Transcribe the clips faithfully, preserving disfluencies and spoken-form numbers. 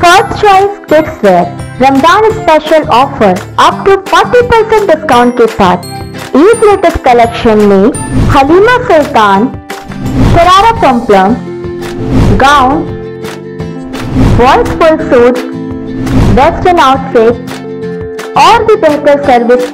First Choice Kids Wear Ramzan special offer up to चालीस percent discount के साथ Eid latest collection में हलीमा सुल्तान, शरारा पम्पलम, gown, boys full suit, western outfit और भी बेहतर सर्विस,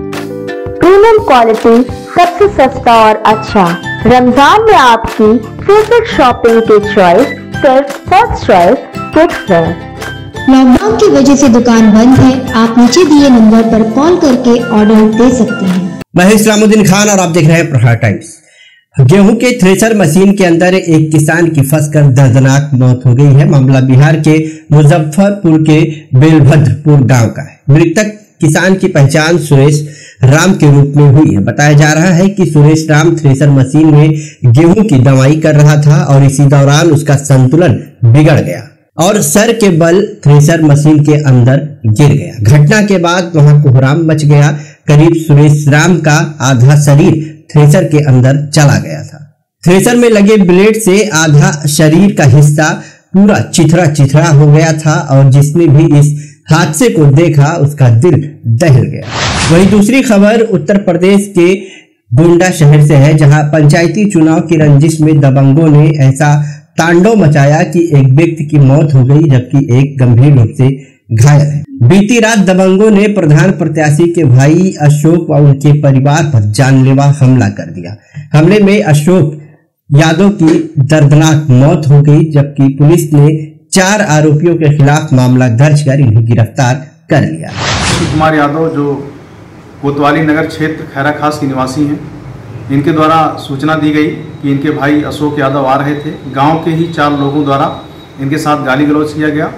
प्रीमियम क्वालिटी, सबसे सस्ता और अच्छा। रमजान में आपकी फेवरेट शॉपिंग की चॉइस सिर्फ first choice kids wear. Lockdown की वजह से दुकान बंद है, आप नीचे दिए नंबर पर कॉल करके ऑर्डर दे सकते हैं। मैं इस्लामुद्दीन खान और आप देख रहे हैं प्रहार टाइम्स। गेहूं के थ्रेशर मशीन के अंदर एक किसान की फंसकर दर्दनाक मौत हो गई है। मामला बिहार के मुजफ्फरपुर के बेलभद्रपुर गांव का है। मृतक किसान की पहचान सुरेश राम के रूप में हुई है। बताया जा रहा है कि सुरेश राम थ्रेशर मशीन में गेहूं की दवाई कर रहा था और इसी दौरान उसका संतुलन बिगड़ गया और सर के बल थ्रेशर मशीन के अंदर गिर गया। घटना के बाद वहां कोहराम मच गया। करीब सुरेश राम का आधा शरीर थ्रेशर के अंदर चला गया था। थ्रेशर में लगे ब्लेड से आधा शरीर का हिस्सा पूरा चिथड़ा चिथड़ा हो गया था और जिसने भी इस हादसे को देखा उसका दिल दहल गया। वहीं दूसरी खबर उत्तर प्रदेश के गोंडा शहर से है, जहां पंचायती चुनाव की रंजिश में दबंगों ने ऐसा तांडव मचाया कि एक व्यक्ति की मौत हो गई जबकि एक गंभीर रूप से घायल है। बीती रात दबंगों ने प्रधान प्रत्याशी के भाई अशोक और उनके परिवार पर जानलेवा हमला कर दिया। हमले में अशोक यादव की दर्दनाक मौत हो गई जबकि पुलिस ने चार आरोपियों के खिलाफ मामला दर्ज कर इन्हें गिरफ्तार कर लिया। कुमार यादव जो कोतवाली नगर क्षेत्र खैरा खास के निवासी हैं, इनके द्वारा सूचना दी गई कि इनके भाई अशोक यादव आ रहे थे। गांव के ही चार लोगों द्वारा इनके साथ गाली गलौज किया गया।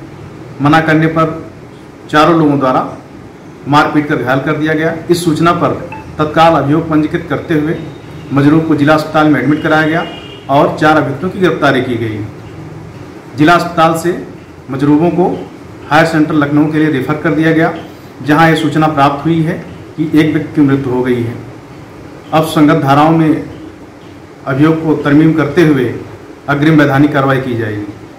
मना करने पर चारों लोगों द्वारा मारपीट कर घायल कर दिया गया। इस सूचना पर तत्काल अभियोग पंजीकृत करते हुए मजरूब को जिला अस्पताल में एडमिट कराया गया और चार अभियुक्तों की गिरफ्तारी की गई। जिला अस्पताल से मजरूबों को हायर सेंटर लखनऊ के लिए रेफर कर दिया गया, जहां यह सूचना प्राप्त हुई है कि एक व्यक्ति की मृत्यु हो गई है। अब संगत धाराओं में अभियोग को तरमीम करते हुए अग्रिम वैधानिक कार्रवाई की जाएगी।